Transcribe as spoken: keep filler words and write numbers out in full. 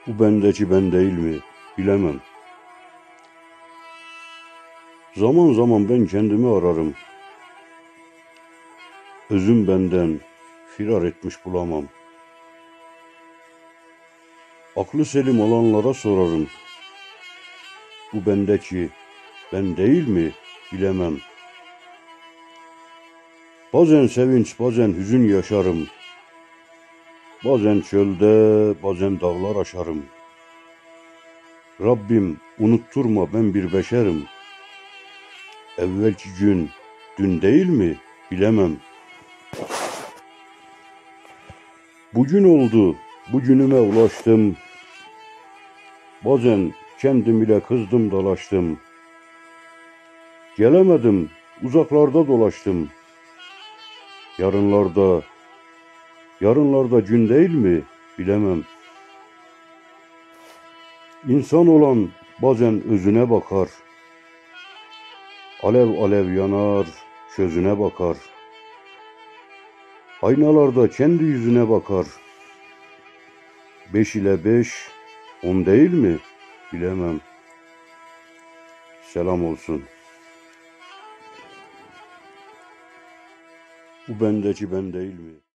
Bu bendeki ben değil mi? Bilemem. Zaman zaman ben kendimi ararım. Özüm benden firar etmiş bulamam. Aklı selim olanlara sorarım. Bu bendeki ben değil mi? Bilemem. Bazen sevinç, bazen hüzün yaşarım. Bazen çölde, bazen dağlar aşarım. Rabbim unutturma, ben bir beşerim. Evvelki gün dün değil mi? Bilemem. Bugün oldu, bugünüme ulaştım. Bazen kendim ile kızdım dalaştım. Gelemedim, uzaklarda dolaştım. Yarınlarda, yarınlarda gün değil mi? Bilemem. İnsan olan bazen özüne bakar. Alev alev yanar, çözüne bakar. Aynalarda kendi yüzüne bakar. Beş ile beş, on değil mi? Bilemem. Selam olsun. Bu bendeki ben değil mi?